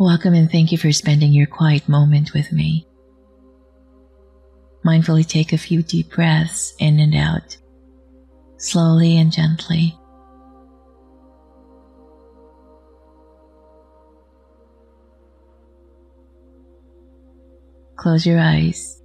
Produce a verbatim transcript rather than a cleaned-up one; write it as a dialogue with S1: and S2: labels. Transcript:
S1: Welcome and thank you for spending your quiet moment with me. Mindfully take a few deep breaths in and out, slowly and gently. Close your eyes